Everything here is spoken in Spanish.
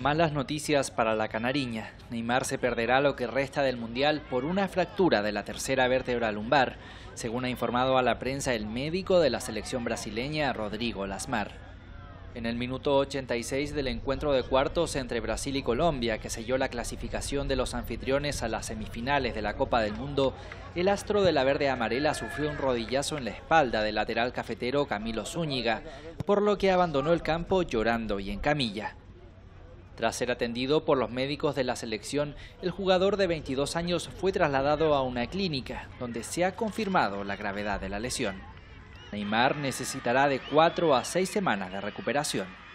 Malas noticias para la canariña. Neymar se perderá lo que resta del Mundial por una fractura de la tercera vértebra lumbar, según ha informado a la prensa el médico de la selección brasileña, Rodrigo Lasmar. En el minuto 86 del encuentro de cuartos entre Brasil y Colombia, que selló la clasificación de los anfitriones a las semifinales de la Copa del Mundo, el astro de la verde amarela sufrió un rodillazo en la espalda del lateral cafetero Camilo Zúñiga, por lo que abandonó el campo llorando y en camilla. Tras ser atendido por los médicos de la selección, el jugador de 22 años fue trasladado a una clínica, donde se ha confirmado la gravedad de la lesión. Neymar necesitará de 4 a 6 semanas de recuperación.